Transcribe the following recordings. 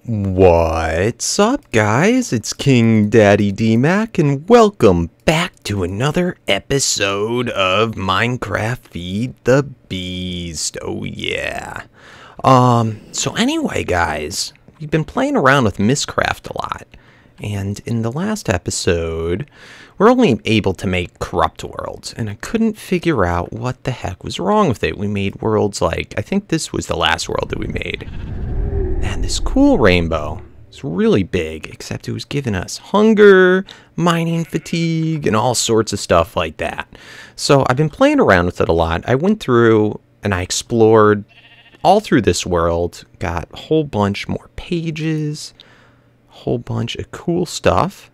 What's up, guys? It's King Daddy D-Mac, and welcome back to another episode of Minecraft Feed the Beast. Oh yeah. So anyway, guys, we've been playing around with Mystcraft a lot, and in the last episode, we're only able to make corrupt worlds, and I couldn't figure out what the heck was wrong with it. We made worlds like, I think this was the last world that we made. And this cool rainbow. It's really big, except it was giving us hunger, mining fatigue, and all sorts of stuff like that. So I've been playing around with it a lot. I went through and I explored all through this world, got a whole bunch more pages, a whole bunch of cool stuff.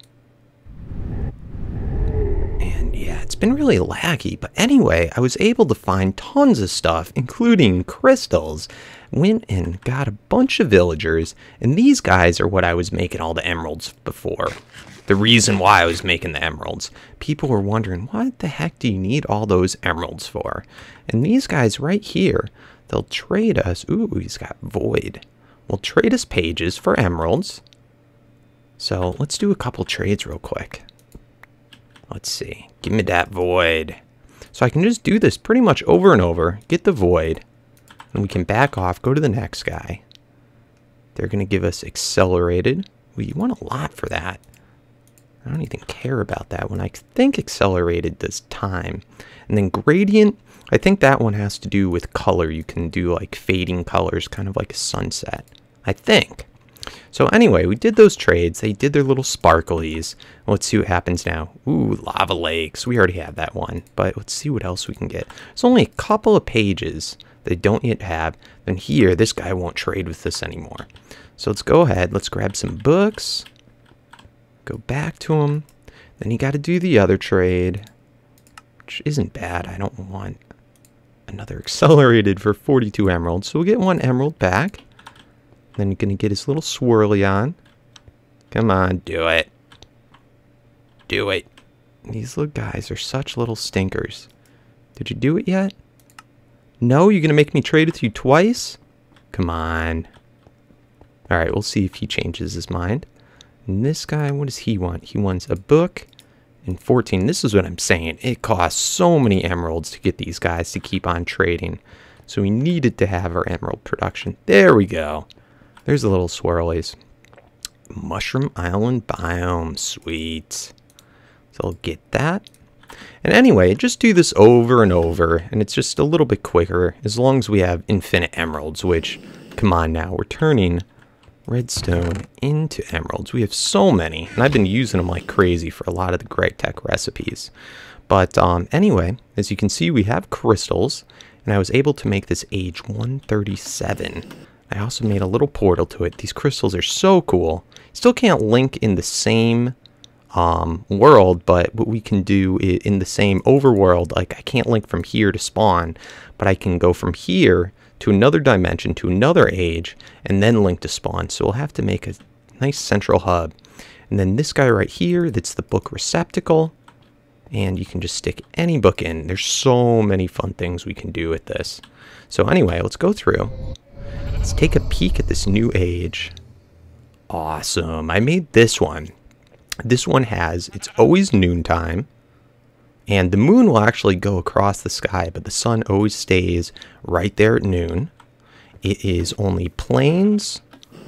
And yeah, it's been really laggy, but anyway, I was able to find tons of stuff, including crystals. Went and got a bunch of villagers, and these guys are what I was making all the emeralds before. The reason why I was making the emeralds. People were wondering, what the heck do you need all those emeralds for? And these guys right here, they'll trade us. Ooh, he's got void. We'll trade us pages for emeralds. So let's do a couple trades real quick. Let's see. Give me that void. So I can just do this pretty much over and over. Get the void. And we can back off, go to the next guy. They're going to give us accelerated. We want a lot for that. I don't even care about that one. I think accelerated does time. And then gradient, I think that one has to do with color. You can do like fading colors, kind of like a sunset. I think. So anyway, we did those trades. They did their little sparklies. Let's see what happens now. Ooh, lava lakes. We already have that one. But let's see what else we can get. It's only a couple of pages they don't yet have. Then here, this guy won't trade with us anymore. So let's go ahead. Let's grab some books. Go back to him. Then you got to do the other trade, which isn't bad. I don't want another accelerated for 42 emeralds. So we'll get one emerald back. Then you're going to get his little swirly on. Come on, do it. Do it. These little guys are such little stinkers. Did you do it yet? No, you're going to make me trade with you twice? Come on. Alright, we'll see if he changes his mind. And this guy, what does he want? He wants a book and 14. This is what I'm saying. It costs so many emeralds to get these guys to keep on trading. So we needed to have our emerald production. There we go. There's the little swirlies. Mushroom Island biome. Sweet. So I'll get that. And anyway, just do this over and over, and it's just a little bit quicker as long as we have infinite emeralds, which, come on now, we're turning redstone into emeralds. We have so many, and I've been using them like crazy for a lot of the GregTech recipes. But anyway, as you can see, we have crystals, and I was able to make this age 137. I also made a little portal to it. These crystals are so cool. Still can't link in the same world, but what we can do in the same overworld, like I can't link from here to spawn, but I can go from here to another dimension, to another age, and then link to spawn. So we'll have to make a nice central hub. And then this guy right here, that's the book receptacle, and you can just stick any book in. There's so many fun things we can do with this. So anyway, let's go through. Let's take a peek at this new age. Awesome. I made this one. This one has, it's always noontime, and the moon will actually go across the sky, but the sun always stays right there at noon. It is only plains,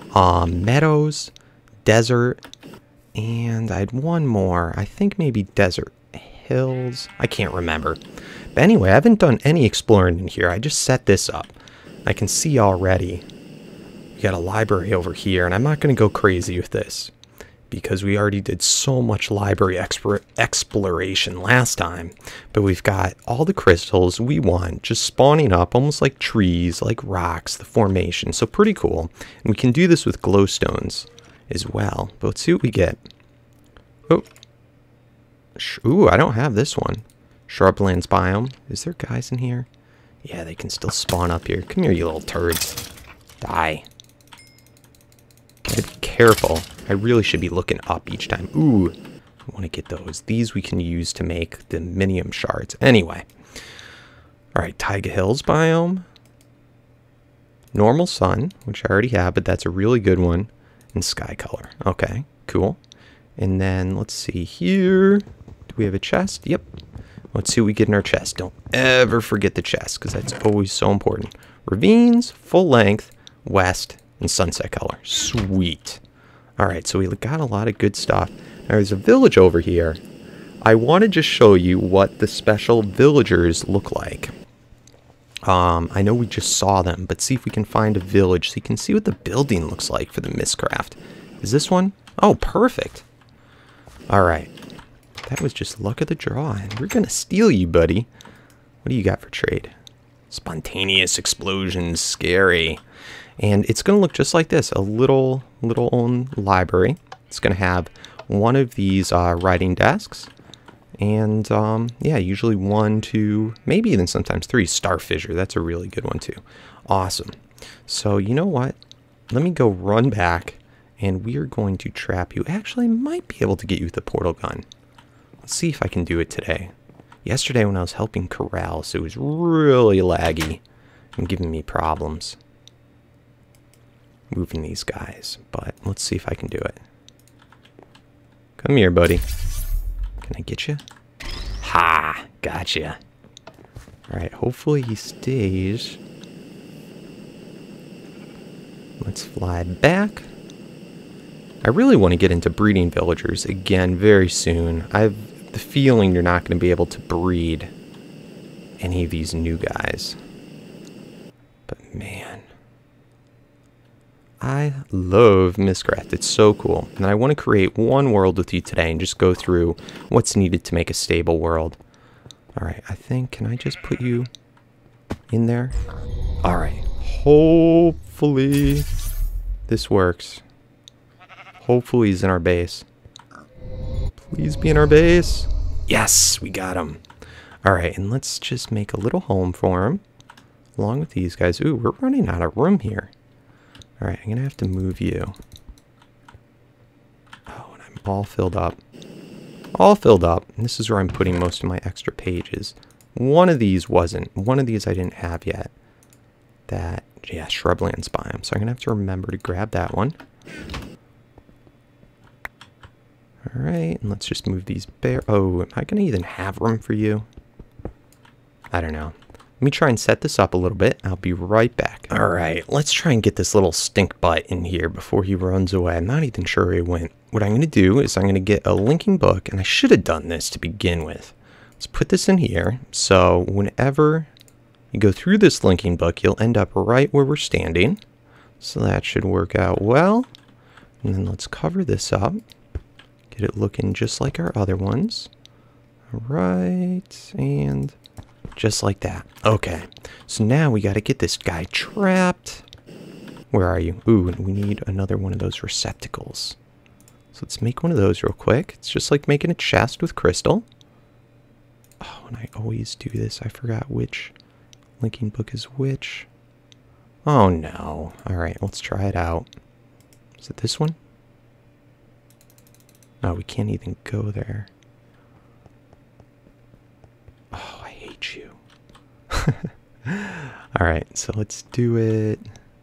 meadows, desert, and I had one more. I think maybe desert hills. I can't remember. But anyway, I haven't done any exploring in here. I just set this up. I can see already we got a library over here, and I'm not going to go crazy with this, because we already did so much library exploration last time. But we've got all the crystals we want just spawning up almost like trees, like rocks, the formation. So pretty cool. And we can do this with glowstones as well. But let's see what we get. Oh. Ooh, I don't have this one. Shrublands biome. Is there guys in here? Yeah, they can still spawn up here. Come here, you little turds. Die. Gotta be careful. I really should be looking up each time. Ooh, I want to get those. These we can use to make the minium shards. Anyway. Alright, Taiga Hills biome. Normal sun, which I already have, but that's a really good one. and sky color. Okay, cool. And then let's see here. Do we have a chest? Yep. Let's see what we get in our chest. Don't ever forget the chest, because that's always so important. Ravines, full length, west, and sunset color. Sweet. All right, so we got a lot of good stuff. Now, there's a village over here. I want to just show you what the special villagers look like. I know we just saw them, but see if we can find a village so you can see what the building looks like for the Mystcraft. Is this one? Oh, perfect. All right. That was just luck of the draw, and we're going to steal you, buddy. What do you got for trade? Spontaneous explosions, scary. And it's going to look just like this, a little own library. It's going to have one of these writing desks. And, yeah, usually 1, 2, maybe even sometimes 3. Star Fissure, that's a really good one too. Awesome. So, you know what? Let me go run back, and we are going to trap you. Actually, I might be able to get you with the portal gun. Let's see if I can do it today. Yesterday when I was helping Corrals, it was really laggy and giving me problems moving these guys. But let's see if I can do it. Come here, buddy. Can I get you? Ha! Gotcha. Alright, hopefully he stays. Let's fly back. I really want to get into breeding villagers again very soon. I have the feeling you're not going to be able to breed any of these new guys. But man, I love Mystcraft. It's so cool. And I want to create one world with you today and just go through what's needed to make a stable world. Alright, I think, can I just put you in there? Alright, hopefully this works. Hopefully he's in our base. Please be in our base. Yes, we got him. Alright, and let's just make a little home for him. Along with these guys. Ooh, we're running out of room here. Alright, I'm going to have to move you. Oh, and I'm all filled up. All filled up. And this is where I'm putting most of my extra pages. One of these wasn't. One of these I didn't have yet. That, yeah, Shrublands biome. So I'm going to have to remember to grab that one. Alright, and let's just move these Oh, am I going to even have room for you? I don't know. Let me try and set this up a little bit. I'll be right back. Alright, let's try and get this little stink butt in here before he runs away. I'm not even sure where he went. What I'm going to do is I'm going to get a linking book, and I should have done this to begin with. Let's put this in here, so whenever you go through this linking book, you'll end up right where we're standing. So that should work out well. And then let's cover this up. Get it looking just like our other ones. Alright, and just like that. Okay, so now we got to get this guy trapped. Where are you? Ooh, and we need another one of those receptacles. So let's make one of those real quick. It's just like making a chest with crystal. Oh, and I always do this. I forgot which linking book is which. Oh no. Alright, let's try it out. Is it this one? Oh, we can't even go there. Oh, I hate you. Alright, so let's do it.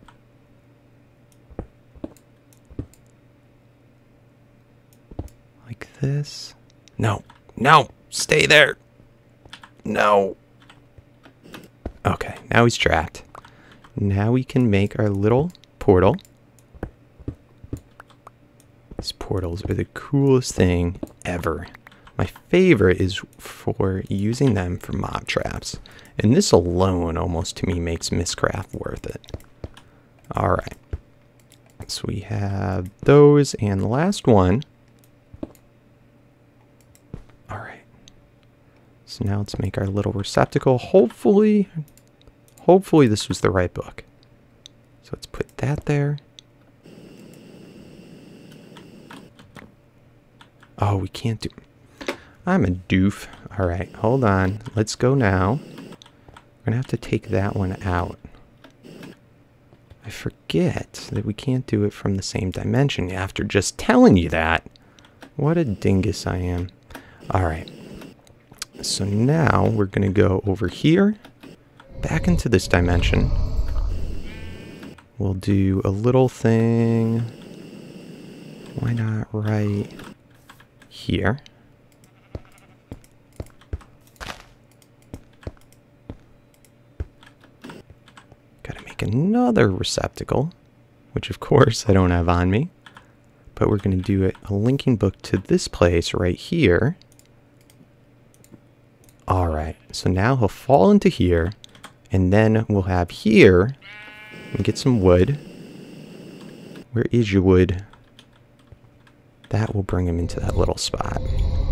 Like this. No, no, stay there. No. Okay, now he's trapped. Now we can make our little portal. These portals are the coolest thing ever. My favorite is for using them for mob traps. And this alone almost to me makes Mystcraft worth it. Alright. So we have those and the last one. Alright. So now let's make our little receptacle. Hopefully this was the right book. So let's put that there. Oh, we can't do... I'm a doof. Alright, hold on. Let's go now. We're going to have to take that one out. I forget that we can't do it from the same dimension after just telling you that. What a dingus I am. Alright. So now we're going to go over here. Back into this dimension. We'll do a little thing Why not right here? Gotta make another receptacle, which of course I don't have on me. But we're gonna do a linking book to this place right here. Alright, so now he'll fall into here, and then we'll have here, and get some wood. Where is your wood? That will bring him into that little spot.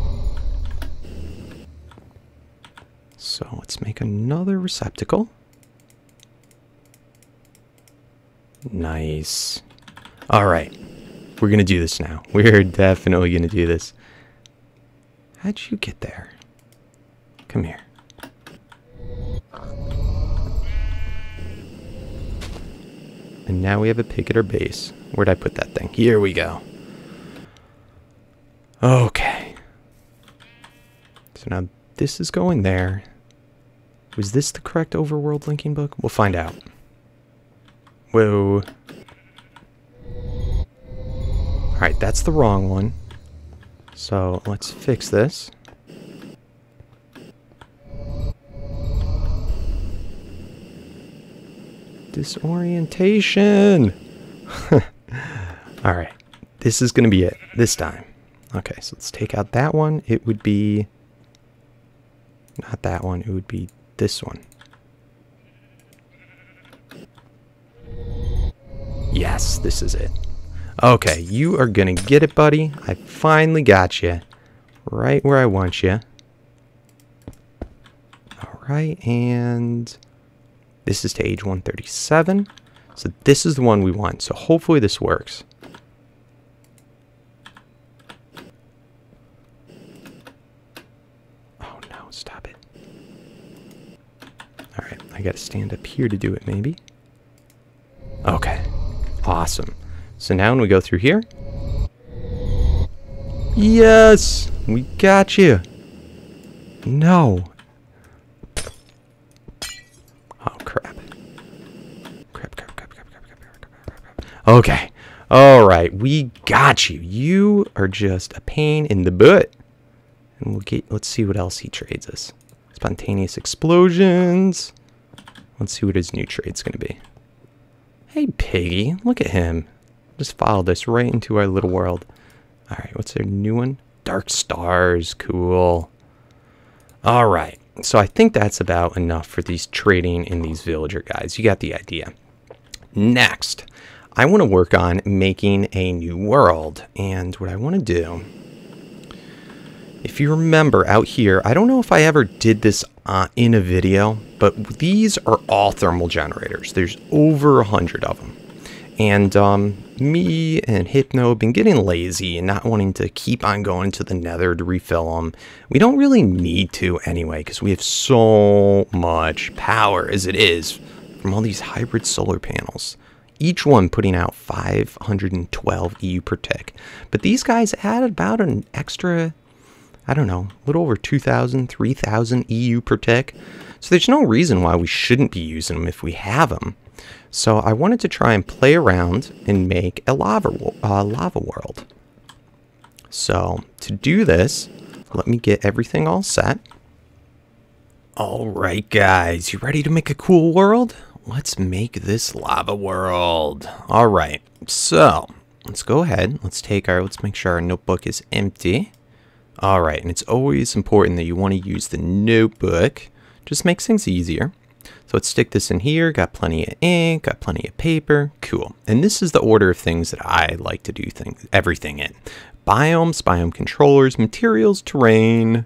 So let's make another receptacle. Nice. Alright, we're gonna do this now. We're definitely gonna do this. How'd you get there? Come here. And now we have a pig at our base. Where'd I put that thing? Here we go. Okay. So now this is going there. Was this the correct overworld linking book? We'll find out. Whoa. Alright, that's the wrong one. So let's fix this. Disorientation. Alright, this is going to be it this time. Okay, so let's take out that one. It would be not that one, it would be this one. Yes, this is it. Okay, you are going to get it, buddy. I finally got you right where I want you. Alright, and this is to age 137. So this is the one we want. So hopefully this works. Oh no, stop it. Alright, I gotta stand up here to do it maybe. Okay, awesome. So now when we go through here. Yes, we got you. No. Okay. Alright, we got you. You are just a pain in the butt. And let's see what else he trades us. Spontaneous explosions. Let's see what his new trade's gonna be. Hey piggy, look at him. Just followed us right into our little world. Alright, what's their new one? Dark stars, cool. Alright, so I think that's about enough for these trading in these villager guys. You got the idea. Next, I want to work on making a new world, and what I want to do, if you remember out here, I don't know if I ever did this in a video, but these are all thermal generators. There's over 100 of them, and me and Hypno have been getting lazy and not wanting to keep on going to the nether to refill them. We don't really need to anyway, because we have so much power as it is from all these hybrid solar panels. Each one putting out 512 EU per tick. But these guys add about an extra, I don't know, a little over 2,000, 3,000 EU per tick. So there's no reason why we shouldn't be using them if we have them. So I wanted to try and play around and make a lava world. So to do this, let me get everything all set. Alright guys, you ready to make a cool world? Let's make this lava world. Alright, so let's go ahead. Let's make sure our notebook is empty. Alright, and it's always important that you want to use the notebook. Just makes things easier. So let's stick this in here. Got plenty of ink, got plenty of paper. Cool. And this is the order of things that I like to do everything in. Biomes, biome controllers, materials, terrain,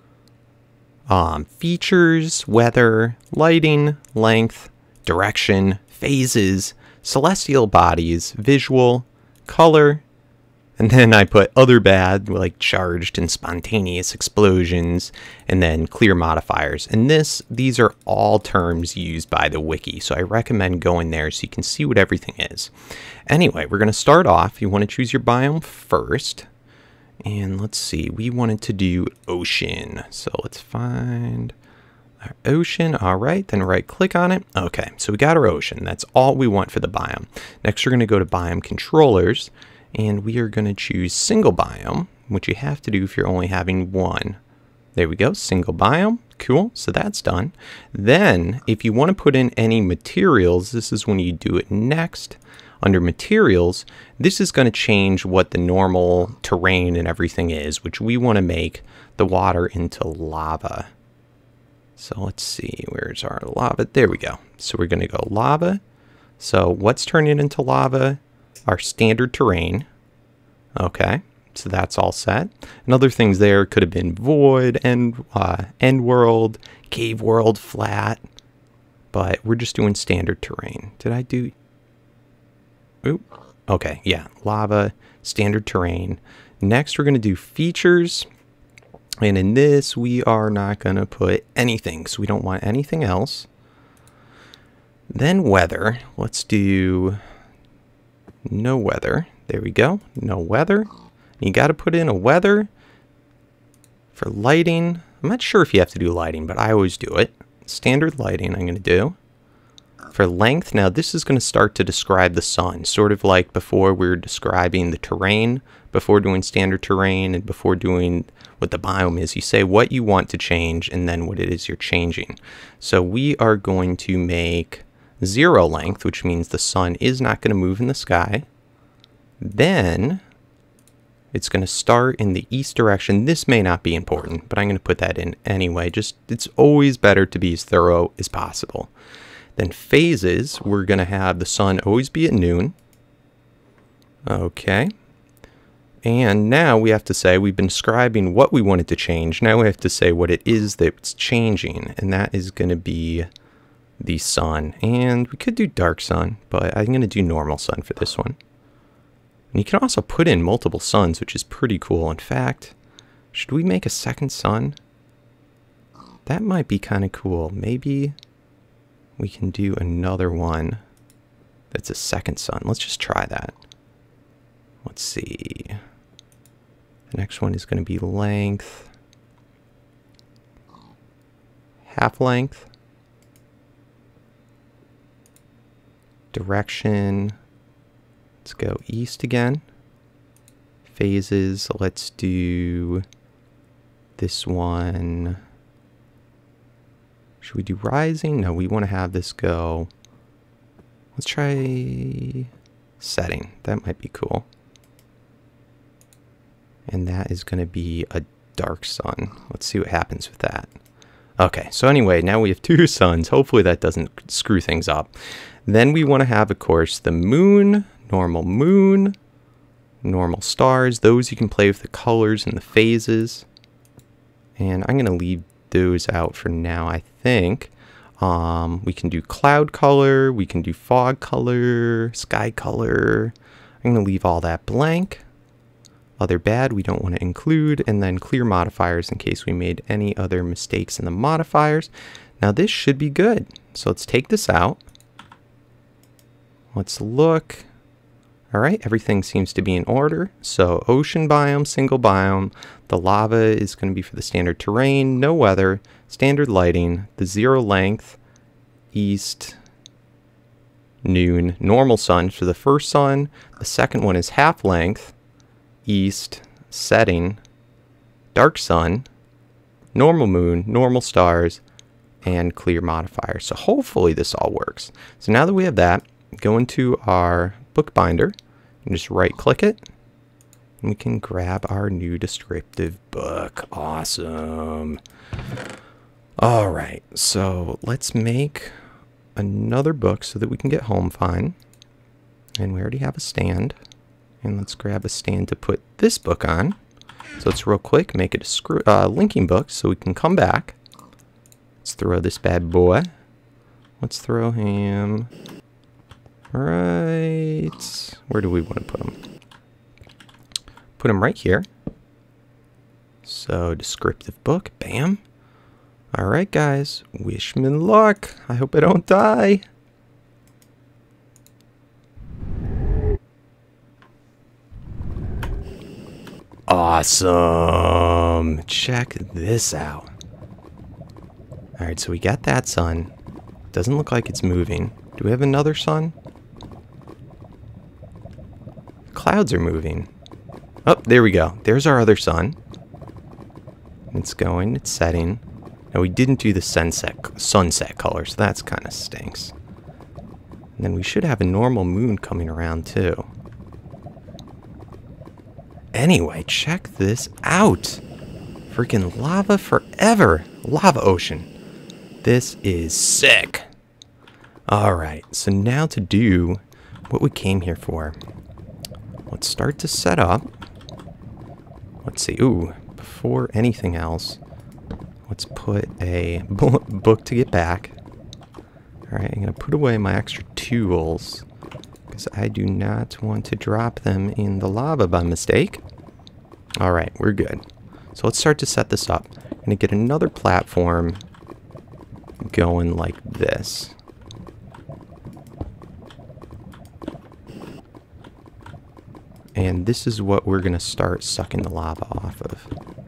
features, weather, lighting, length, direction, phases, celestial bodies, visual, color, and then I put other bad, like charged and spontaneous explosions, and then clear modifiers. And these are all terms used by the wiki, so I recommend going there so you can see what everything is. Anyway, we're going to start off. You want to choose your biome first. And let's see, we wanted to do ocean. So let's find our ocean. All right, then right click on it. Okay, so we got our ocean. That's all we want for the biome. Next, we're going to go to biome controllers. And we are going to choose single biome, which you have to do if you're only having one. There we go, single biome. Cool, so that's done. Then, if you want to put in any materials, this is when you do it next. Under materials, this is going to change what the normal terrain and everything is, which we want to make the water into lava. So let's see, where's our lava? There we go. So we're going to go lava. So what's turning into lava? Our standard terrain. Okay, so that's all set. And other things there could have been void, end world, cave world, flat. But we're just doing standard terrain. Did I do... Oop. Okay, yeah, lava, standard terrain. Next, we're going to do features. And in this, we are not going to put anything, so we don't want anything else. Then weather. Let's do no weather. There we go. No weather. You got to put in a weather for lighting. I'm not sure if you have to do lighting, but I always do it. Standard lighting I'm going to do. For length, now this is going to start to describe the sun, sort of like before we were describing the terrain, before doing standard terrain and before doing what the biome is. You say what you want to change and then what it is you're changing. So we are going to make 0 length, which means the sun is not going to move in the sky. Then it's going to start in the east direction. This may not be important, but I'm going to put that in anyway. Just, it's always better to be as thorough as possible. Then phases, we're going to have the sun always be at noon. Okay. And now we have to say, we've been describing what we wanted to change. Now we have to say what it is that's changing. And that is going to be the sun. And we could do dark sun, but I'm going to do normal sun for this one. And you can also put in multiple suns, which is pretty cool. In fact, should we make a second sun? That might be kind of cool. Maybe we can do another one that's a second sun. Let's just try that. Let's see. The next one is going to be length. Half length. Direction. Let's go east again. Phases. Let's do this one. Should we do rising? No, we want to have this go. Let's try setting. That might be cool. And that is going to be a dark sun. Let's see what happens with that. Okay, so anyway, now we have 2 suns. Hopefully that doesn't screw things up. Then we want to have, of course, the moon, normal stars. Those you can play with the colors and the phases. And I'm going to leave those out for now, I think. We can do cloud color, we can do fog color, sky color. I'm going to leave all that blank. Other bad we don't want to include, and then clear modifiers in case we made any other mistakes in the modifiers. Now this should be good. So let's take this out. Let's look. All right, everything seems to be in order. So ocean biome, single biome. The lava is going to be for the standard terrain, no weather, standard lighting, the 0 length, east, noon, normal sun for the first sun. The second one is half length, east, setting, dark sun, normal moon, normal stars, and clear modifier. So hopefully this all works. So now that we have that, go into our bookbinder and just right click it. And we can grab our new descriptive book. Awesome. All right, so let's make another book so that we can get home fine. And we already have a stand. And let's grab a stand to put this book on. So let's real quick make it a linking book so we can come back. Let's throw this bad boy. Let's throw him right... Where do we want to put him? Put him right here. So descriptive book, bam. All right, guys, wish me luck. I hope I don't die. Awesome. Check this out. All right, so we got that sun. Doesn't look like it's moving. Do we have another sun? Clouds are moving. Oh, there we go. There's our other sun. It's going, it's setting. Now we didn't do the sunset color, so that's kind of stinks. And then we should have a normal moon coming around too. Anyway, check this out. Freaking lava forever. Lava ocean. This is sick. Alright, so now to do what we came here for. Let's start to set up. Let's see. Ooh, before anything else, let's put a book to get back. Alright, I'm going to put away my extra tools because I do not want to drop them in the lava by mistake. Alright, we're good. So let's start to set this up. I'm going to get another platform going like this. And this is what we're going to start sucking the lava off of.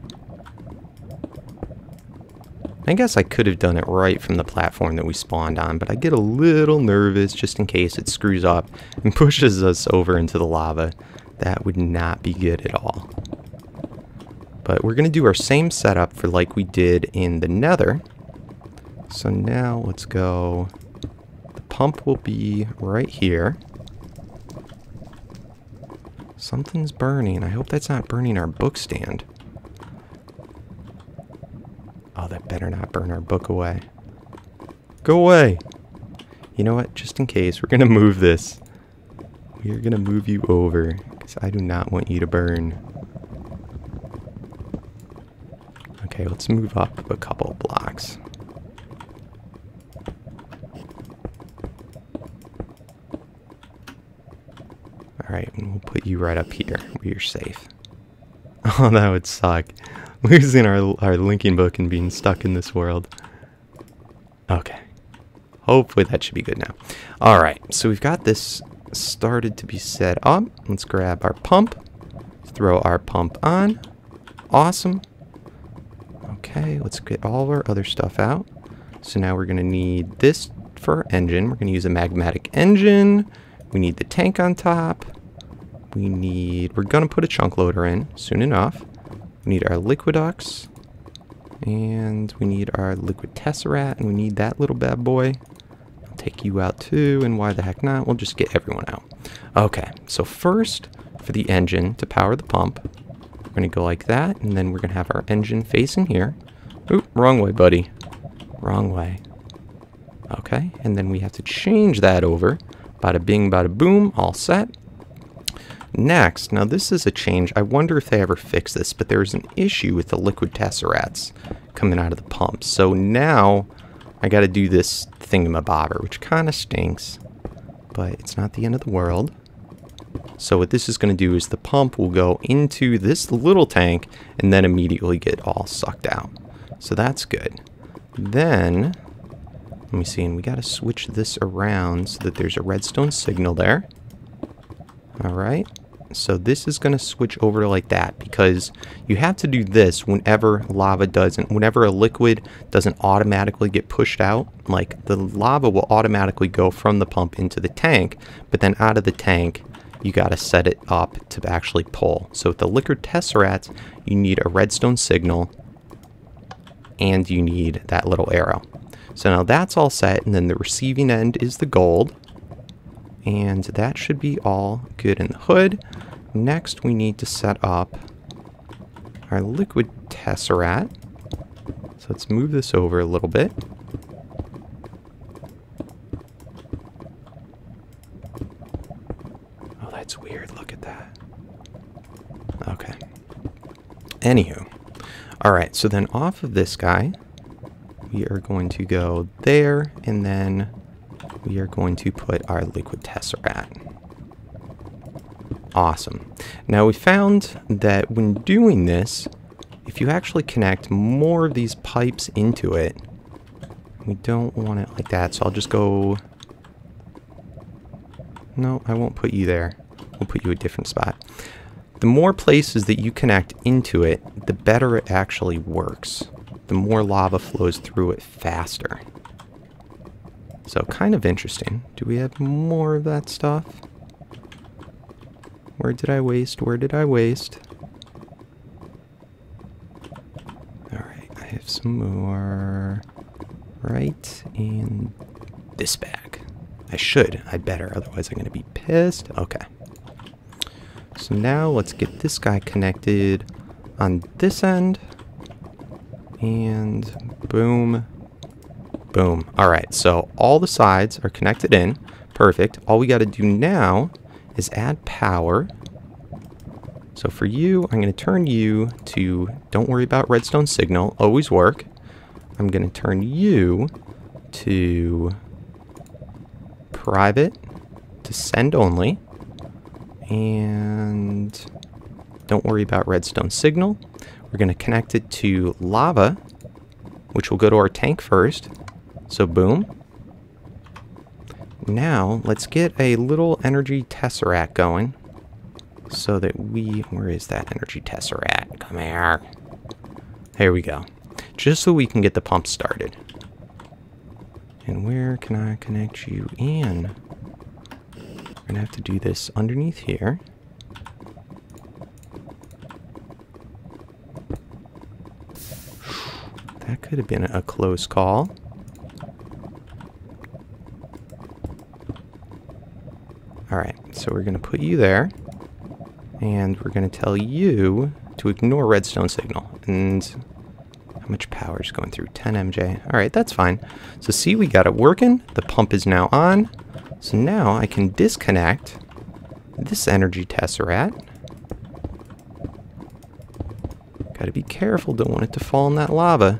I guess I could have done it right from the platform that we spawned on, but I get a little nervous just in case it screws up and pushes us over into the lava. That would not be good at all. But we're going to do our same setup for like we did in the Nether. So now let's go. The pump will be right here. Something's burning. I hope that's not burning our book stand. Oh, that better not burn our book away. Go away! You know what? Just in case, we're going to move this. We're going to move you over, because I do not want you to burn. Okay, let's move up a couple blocks. Alright, and we'll put you right up here where you're safe. Oh, that would suck. Losing our linking book and being stuck in this world. Okay. Hopefully that should be good now. Alright, so we've got this started to be set up. Let's grab our pump. Throw our pump on. Awesome. Okay, let's get all of our other stuff out. So now we're going to need this for our engine. We're going to use a magmatic engine. We need the tank on top. We're going to put a chunk loader in soon enough. We need our liquiducts. And we need our liquid tesseract. And we need that little bad boy. I'll take you out too. And why the heck not? We'll just get everyone out. Okay, so first for the engine to power the pump, we're going to go like that. And then we're going to have our engine facing here. Oop, wrong way, buddy. Wrong way. Okay, and then we have to change that over. Bada bing, bada boom, all set. Next, now this is a change. I wonder if they ever fix this, but there's an issue with the liquid tesseracts coming out of the pump. So now I got to do this thingamabobber, which kind of stinks, but it's not the end of the world. So what this is going to do is the pump will go into this little tank and then immediately get all sucked out. So that's good. Then, let me see, and we got to switch this around so that there's a redstone signal there. Alright, so this is going to switch over like that because you have to do this whenever whenever a liquid doesn't automatically get pushed out. Like the lava will automatically go from the pump into the tank, but then out of the tank you got to set it up to actually pull. So with the liquid tesseract, you need a redstone signal and you need that little arrow. So now that's all set, and then the receiving end is the gold. And that should be all good in the hood. Next, we need to set up our liquid tesseract. So let's move this over a little bit. Oh, that's weird. Look at that. Okay. Anywho. Alright, so then off of this guy, we are going to go there, and then we are going to put our liquid tesseract. Awesome. Now we found that when doing this, if you actually connect more of these pipes into it, we don't want it like that, so I'll just go... No, I won't put you there. We'll put you a different spot. The more places that you connect into it, the better it actually works. The more lava flows through it faster. So kind of interesting. Do we have more of that stuff? Where did I waste? Where did I waste? Alright, I have some more right in this bag. I better, otherwise I'm going to be pissed. Okay. So now let's get this guy connected on this end. And boom. Boom. Alright, so all the sides are connected in. Perfect. All we got to do now is add power. So for you, I'm going to turn you to, don't worry about redstone signal, always work. I'm going to turn you to private, to send only. And don't worry about redstone signal. We're going to connect it to lava, which will go to our tank first. So boom. Now let's get a little energy tesseract going so that where is that energy tesseract? Come here. Here we go. Just so we can get the pump started. And where can I connect you in? We're gonna have to do this underneath here. That could have been a close call. Alright, so we're gonna put you there. And we're gonna tell you to ignore redstone signal. And how much power is going through? 10 MJ. Alright, that's fine. So see, we got it working. The pump is now on. So now I can disconnect this energy tesseract. Gotta be careful, don't want it to fall in that lava.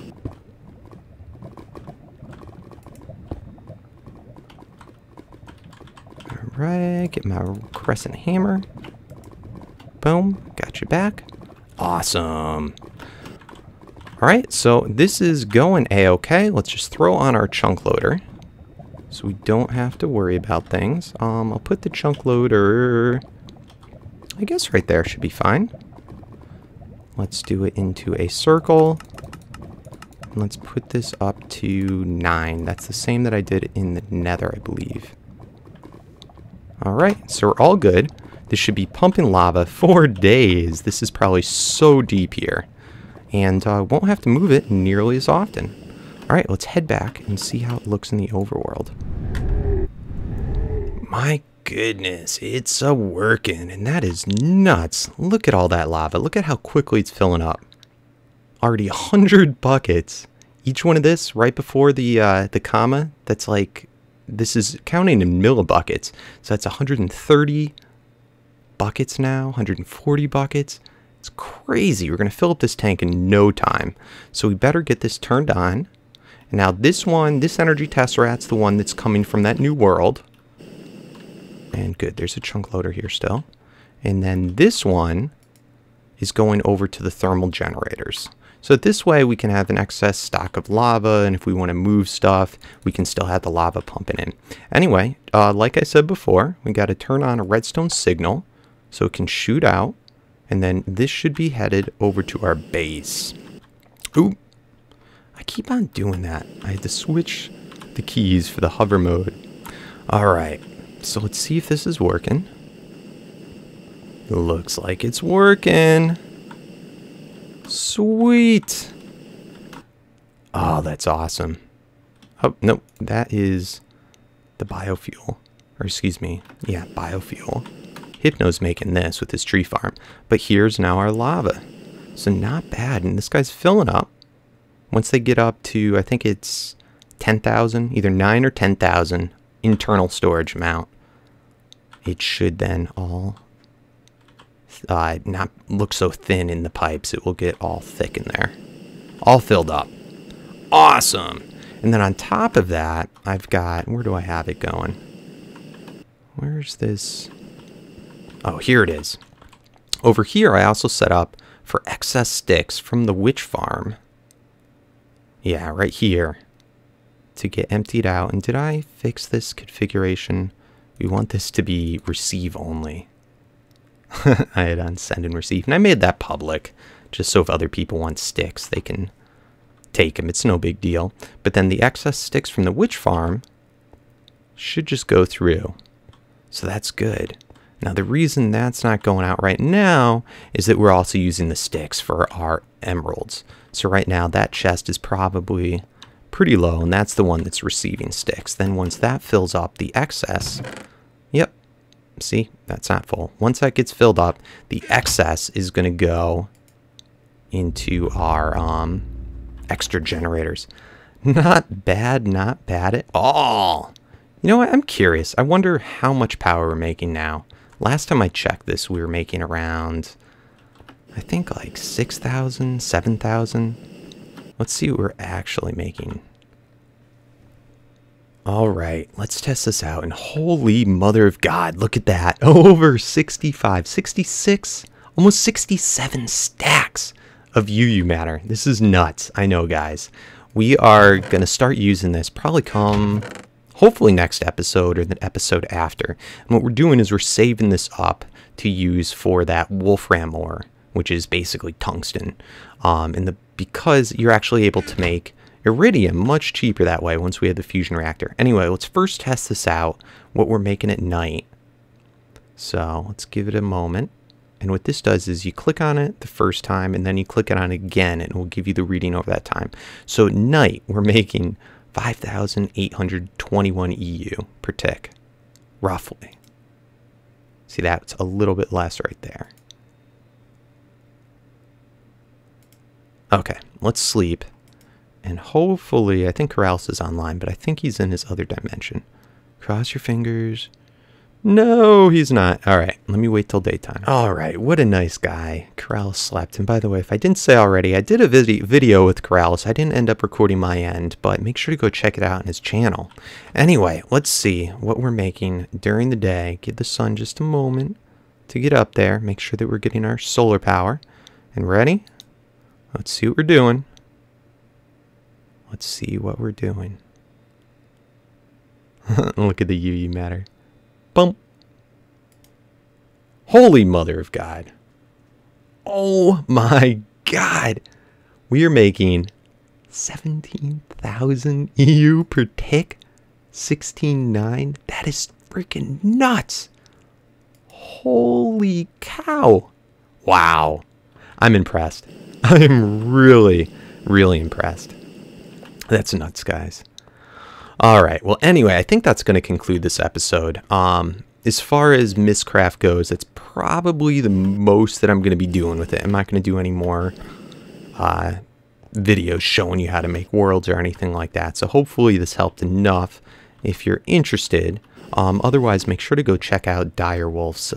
Alright, get my crescent hammer. Boom, got you back. Awesome. Alright, so this is going a-okay. Let's just throw on our chunk loader so we don't have to worry about things. I'll put the chunk loader, I guess right there should be fine. Let's do it into a circle. And let's put this up to 9. That's the same that I did in the nether, I believe. Alright, so we're all good. This should be pumping lava for days. This is probably so deep here. And won't have to move it nearly as often. Alright, let's head back and see how it looks in the overworld. My goodness, it's a-working, and that is nuts. Look at all that lava. Look at how quickly it's filling up. Already 100 buckets. Each one of this, right before the comma, that's like, this is counting in millibuckets. So that's 130 buckets now, 140 buckets. It's crazy. We're going to fill up this tank in no time. So we better get this turned on. And now this one, this energy tesseract's the one that's coming from that new world. And good, there's a chunk loader here still. And then this one is going over to the thermal generators. So this way we can have an excess stock of lava, and if we want to move stuff, we can still have the lava pumping in. Anyway, like I said before, we got to turn on a redstone signal so it can shoot out. And then this should be headed over to our base. Ooh, I keep on doing that. I had to switch the keys for the hover mode. Alright, so let's see if this is working. Looks like it's working. Sweet. Oh, that's awesome. Oh, nope, that is the biofuel. Or excuse me, yeah, biofuel. Hypno's making this with his tree farm. But here's now our lava. So not bad. And this guy's filling up. Once they get up to, I think it's 10,000, either 9 or 10,000 internal storage amount, it should then all not look so thin in the pipes. It will get all thick in there. All filled up. Awesome. And then on top of that, I've got, where do I have it going? Where's this? Oh, here it is. Over here, I also set up for excess sticks from the witch farm. Yeah, right here. To get emptied out. And did I fix this configuration? We want this to be receive only. I had on send and receive. And I made that public. Just so if other people want sticks, they can take them. It's no big deal. But then the excess sticks from the witch farm should just go through. So that's good. Now, the reason that's not going out right now is that we're also using the sticks for our emeralds. So right now, that chest is probably pretty low, and that's the one that's receiving sticks. Then once that fills up, the excess, yep, see, that's not full. Once that gets filled up, the excess is going to go into our extra generators. Not bad at all. You know what? I'm curious. I wonder how much power we're making now. Last time I checked this, we were making around, I think like 6,000, 7,000. Let's see what we're actually making. All right, let's test this out. And holy mother of God, look at that. Over 65, 66, almost 67 stacks of UU matter. This is nuts. I know, guys. We are going to start using this probably come, hopefully next episode or the episode after. And what we're doing is we're saving this up to use for that wolfram ore, which is basically tungsten. Because you're actually able to make iridium much cheaper that way once we have the fusion reactor. Anyway, let's first test this out, what we're making at night. So let's give it a moment. And what this does is you click on it the first time, and then you click it on it again, and it will give you the reading over that time. So at night, we're making 5,821 EU per tick, roughly. See, that's a little bit less right there. Okay, let's sleep. And hopefully, I think Corrales is online, but I think he's in his other dimension. Cross your fingers. No, he's not. All right, let me wait till daytime. All right, what a nice guy. Corrales slept. And by the way, if I didn't say already, I did a video with Corrales. I didn't end up recording my end, but make sure to go check it out on his channel. Anyway, let's see what we're making during the day. Give the sun just a moment to get up there. Make sure that we're getting our solar power. And ready? Let's see what we're doing. Let's see what we're doing. Look at the UU matter. Bump. Holy mother of God. Oh my God. We are making 17,000 EU per tick. 16.9. That is freaking nuts. Holy cow. Wow. I'm impressed. I'm really, really impressed. That's nuts, guys. All right. Well, anyway, I think that's going to conclude this episode. As far as Mystcraft goes, that's probably the most that I'm going to be doing with it. I'm not going to do any more videos showing you how to make worlds or anything like that. So hopefully this helped enough if you're interested. Otherwise, make sure to go check out Direwolf's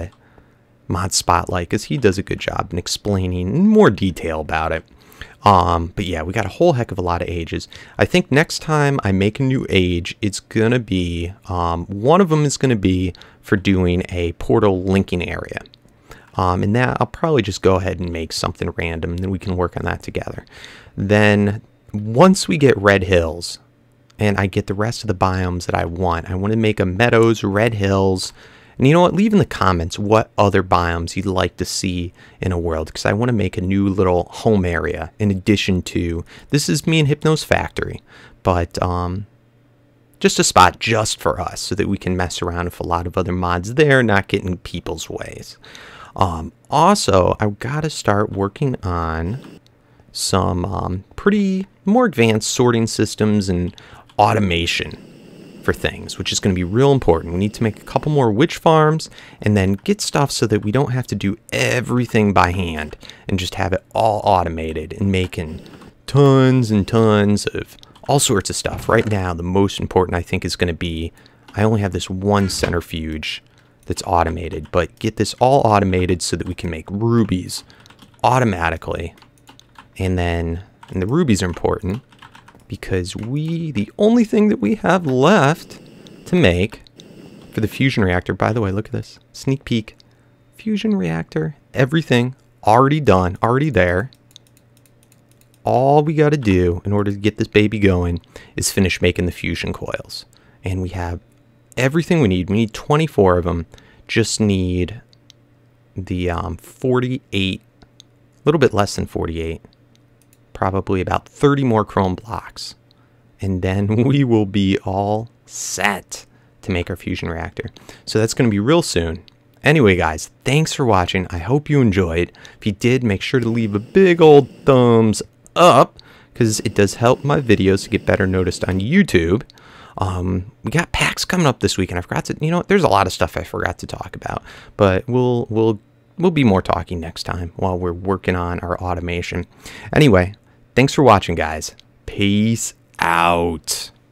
mod spotlight, because he does a good job in explaining in more detail about it. But yeah, we got a whole heck of a lot of ages. I think next time I make a new age, it's gonna be, one of them is gonna be for doing a portal linking area. And that I'll probably just go ahead and make something random, and then we can work on that together. Then once we get Red Hills, and I get the rest of the biomes that I want to make a Meadows, Red Hills. And you know what? Leave in the comments what other biomes you'd like to see in a world, because I want to make a new little home area in addition to, this is me and Hypno's factory, but just a spot just for us so that we can mess around with a lot of other mods there, not get in people's ways. Also, I've got to start working on some pretty more advanced sorting systems and automation for things, which is going to be real important. We need to make a couple more witch farms and then get stuff so that we don't have to do everything by hand and just have it all automated and making tons and tons of all sorts of stuff. Right now, the most important I think is going to be, I only have this one centrifuge that's automated, but get this all automated so that we can make rubies automatically. And the rubies are important because the only thing that we have left to make for the fusion reactor, by the way, look at this, sneak peek, fusion reactor, everything already done, already there. All we got to do in order to get this baby going is finish making the fusion coils. And we have everything we need. We need 24 of them. Just need the 48, a little bit less than 48. Probably about 30 more chrome blocks, and then we will be all set to make our fusion reactor. So that's going to be real soon, Anyway, guys, thanks for watching. I hope you enjoyed. If you did, make sure to leave a big old thumbs up, because it does help my videos to get better noticed on YouTube. We got PAX coming up this week, and I forgot to, there's a lot of stuff I forgot to talk about, but we'll be more talking next time while we're working on our automation. Anyway, thanks for watching, guys. Peace out.